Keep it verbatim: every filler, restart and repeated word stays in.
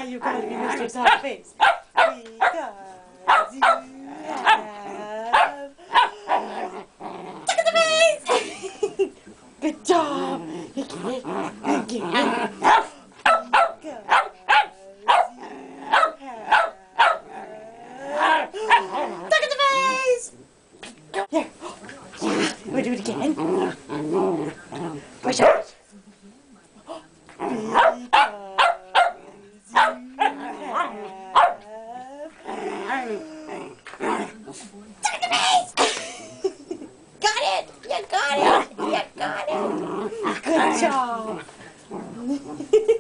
you call me Mister Soft Face? Because you have... Look at the face! Good job! You get it? You get it? Look at the face! Here. We'll do it again. Push up. Because you have... Look at the face! Got it! You got it! You got it! Good job!